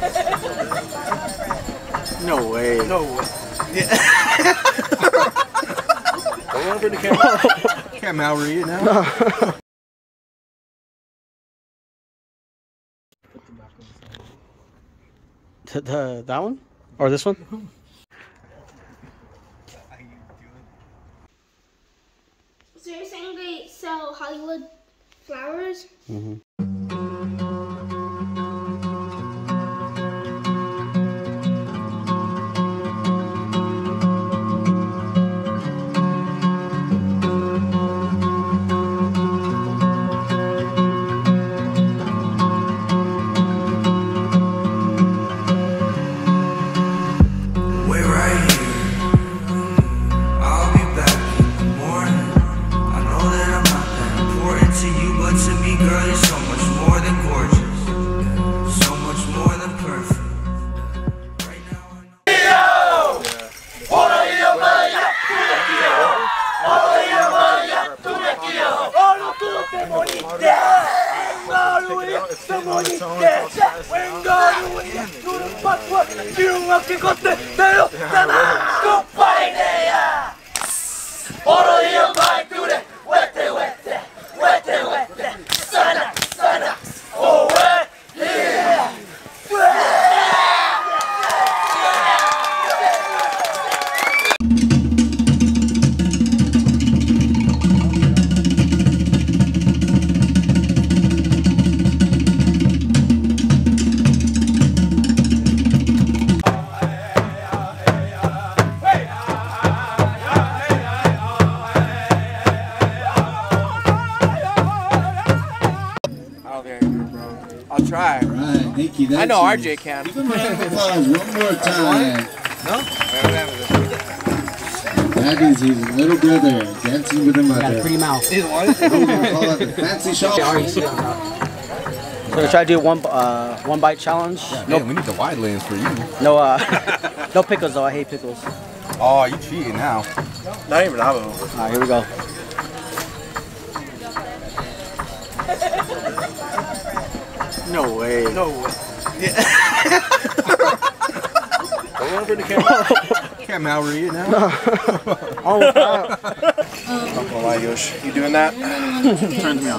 No way. No way. Yeah. Hold on for the camera. Can't malread it now. No. That one? Or this one? So you're saying they sell Hollywood flowers? Mm-hmm. I'll try. All right, thank you. I know RJ can. Give him a round of applause one more time. No? That is his little brother dancing with a mother. Got a pretty mouth. We're gonna call it the fancy shop. So we're trying to do one bite challenge. Yeah, no, man, we need the wide lens for you. No, no pickles though. I hate pickles. Oh, you cheating now. Not even have it. All right, here we go. No way. No way. Yeah. Hold on for the camera. Can't malread it now. Oh, wow. I'm not gonna lie, Yosh. You doing that? Turns me on.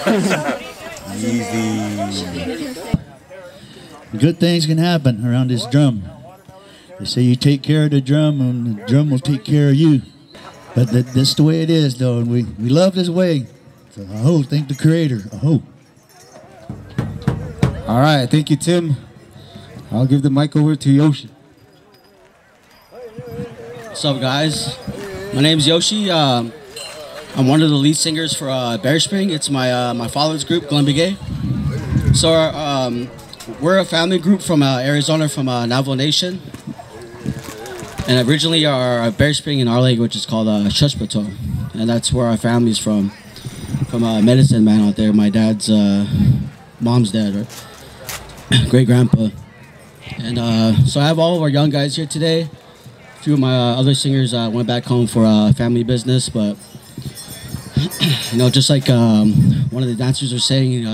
Easy. Good things can happen around this drum. They say you take care of the drum and the drum will take care of you. But that's the way it is, though, and we love this way. So aho, thank the Creator. Aho. All right, thank you, Tim. I'll give the mic over to Yoshi. What's up, guys? My name's Yoshi. I'm one of the lead singers for Bear Spring. It's my father's group, Glen Begay. So we're a family group from Arizona, from Navajo Nation. And originally our Bear Spring in our language is called Shushpato. And that's where our family's from Medicine Man out there. My dad's mom's dad, right? Great grandpa. And so I have all of our young guys here today. A few of my other singers went back home for family business, but you know, just like one of the dancers was saying, you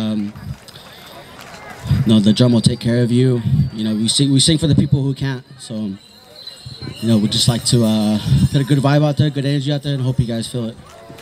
know, the drum will take care of you. You know, we sing for the people who can't. So, you know, we just like to put a good vibe out there, good energy out there, and hope you guys feel it.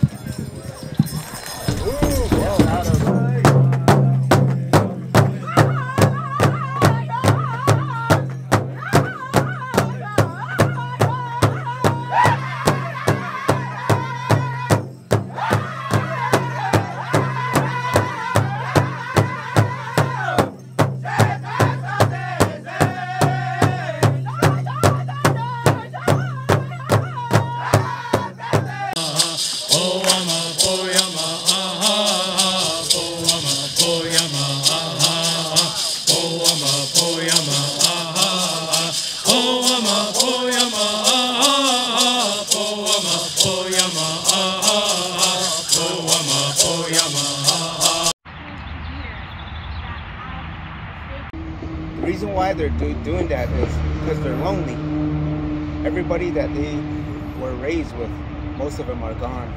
The reason why they're doing that is because they're lonely. Everybody that they were raised with, most of them are gone.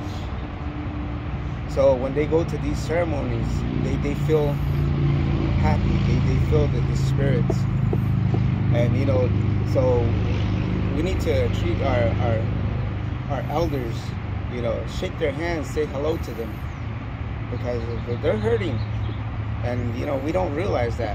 So when they go to these ceremonies, they feel happy. They feel the spirits. And you know, so we need to treat our elders, you know, shake their hands, say hello to them, because they're hurting, and you know, we don't realize that.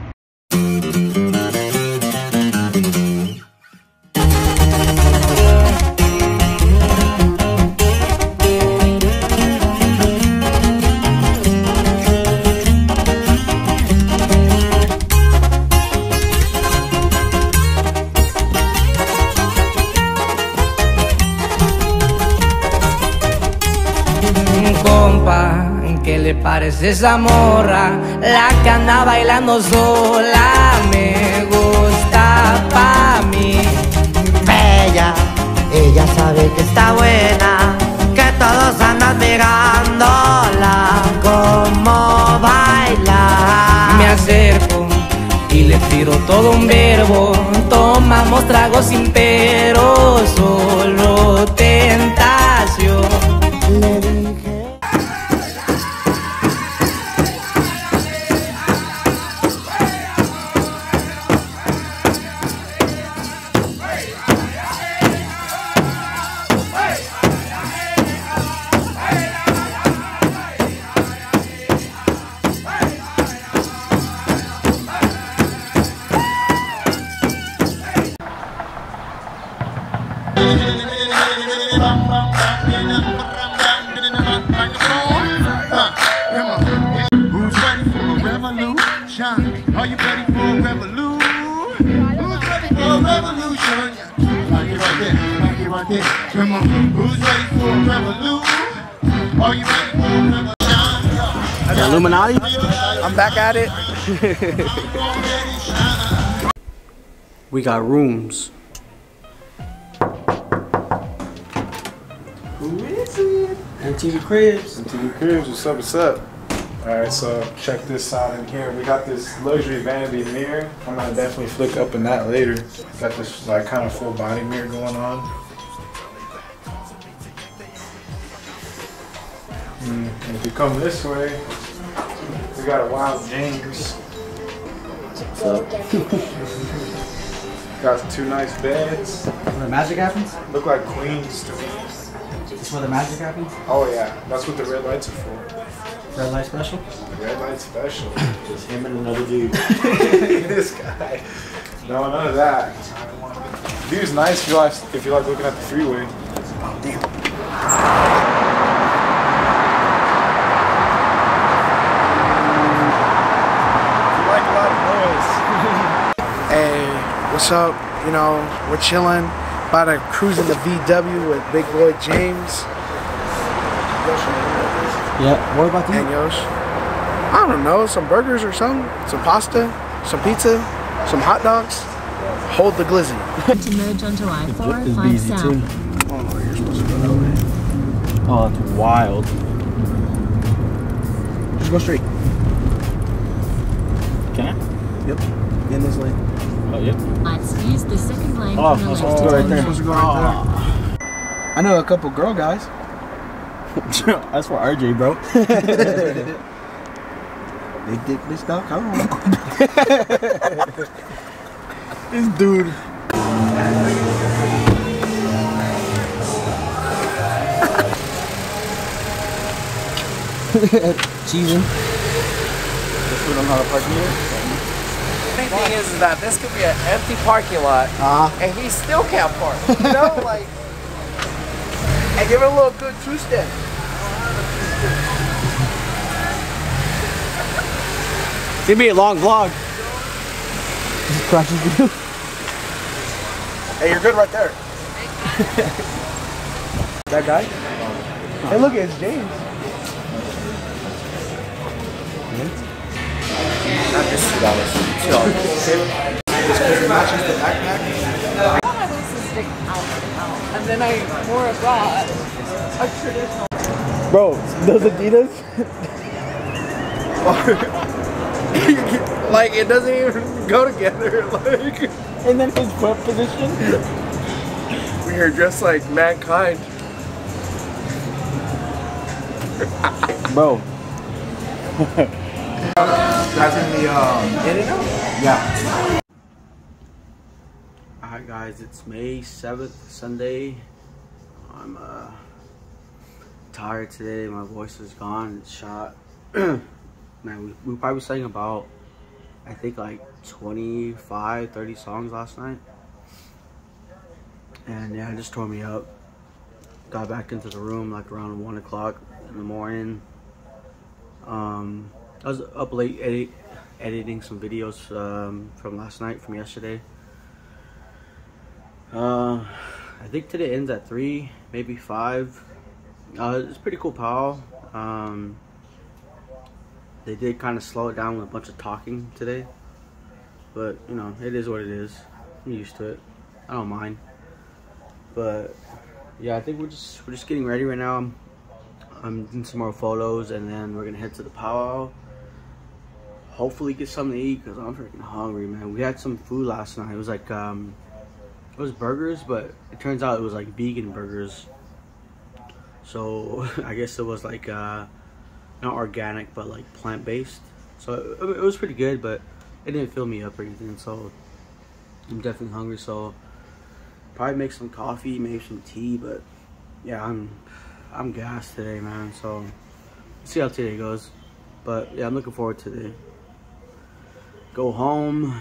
Compa, ¿qué le parece esa morra? La que anda bailando sola me gusta pa' mí. Bella, ella sabe que está buena, que todos andan mirándola como baila. Me acerco y le tiro todo un verbo. Tomamos tragos sin pero, solo tentación. Le dije. Who's ready for a revolution? Are you ready for a revolution? Who's ready for a revolution? Like it right there, like it right there. Come on. Who's ready for a revolution? Are you ready for a revolution? The Illuminati? I'm back at it. We got rooms. Who is it? MTV Cribs. MTV Cribs, what's up? Alright, so check this out in here. We got this luxury vanity mirror. I'm gonna definitely flick up in that later. Got this like kind of full body mirror going on. And if you come this way, we got a Wild James. What's up? Got two nice beds. Where the magic happens? Look like queens to me. That's where the magic happens? Oh yeah, that's what the red lights are for. Red light special? Red light special. Just him and another dude. This guy. No, none of that. View's nice if you like looking at the freeway. Oh, damn. You like a lot of noise. Hey, what's up? You know, we're chilling, about to cruise in the VW with Big Boy James. Yeah, what about And Yosh. I don't know, some burgers or something, some pasta, some pizza, some hot dogs. Hold the glizzy. To merge onto I-4, 5 south. Oh, you're supposed to go that way. Oh, that's wild. Just go straight. Can I? Yep. In this lane. Oh, yep. Let's use the second lane Oh, from the I'm left supposed to go right to there. Supposed to go right there. I know a couple girl guys. That's for RJ, bro. Big dick bitch.com. This dude. Cheesing. We don't know how to park here. The thing is that this could be an empty parking lot, and he still can't park. You know, like. And give it a little good two-step. It's gonna be a long vlog. Just crashes you. Hey, you're good right there. That guy? Hey, look, it's James. Not just $2. $2. It matches the backpack. And then I more brought a traditional. Bro, those Adidas? Like, it doesn't even go together. Like, And then his foot position? we are dressed like mankind. Bro. That's in the In-N-Out? Yeah. Alright guys, it's May 7th, Sunday. I'm tired today. My voice is gone. It's shot. Man, we probably sang about, I think, like 25, 30 songs last night. And yeah, it just tore me up. Got back into the room like around 1 o'clock in the morning. I was up late editing some videos from last night, from yesterday. I think today ends at 3, maybe 5. It's pretty cool, pal. They did kind of slow it down with a bunch of talking today, but you know, it is what it is. I'm used to it. I don't mind. But yeah, I think we're just getting ready right now. I'm doing some more photos, and then we're gonna head to the powwow. Hopefully get something to eat, because I'm freaking hungry, man. We had some food last night. It was like it was burgers, but it turns out it was like vegan burgers. So I guess it was like not organic, but like plant-based. So it was pretty good, but it didn't fill me up or anything. So I'm definitely hungry. So probably make some coffee, maybe some tea. But yeah, I'm gassed today, man. So let's see how today goes. But yeah, I'm looking forward to today. Go home,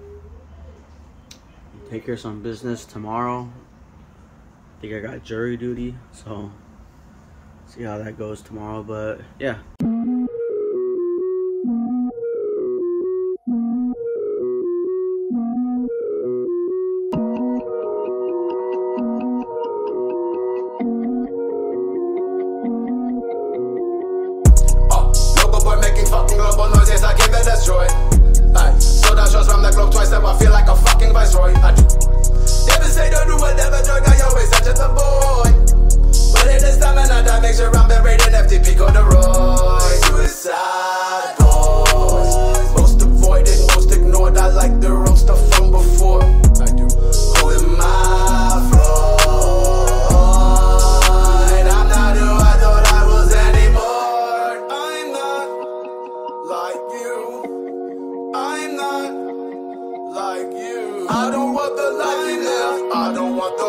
take care of some business tomorrow. I think I got jury duty, so see how that goes tomorrow. But yeah. Local boy making fucking global noises, I give it a destroy. Sold out shows from the globe twice, now I feel like a fucking viceroy. I do. Never say don't do whatever, drug, I always touch the boy. But it is time and that makes sure I'm buried in FTP corduroy. Suicide boys, most avoided, most ignored. I like the wrong stuff from before. I do. Who am I, Freud? I'm not who I thought I was anymore. I'm not like you. I'm not like you. I don't want the life you live. I don't want the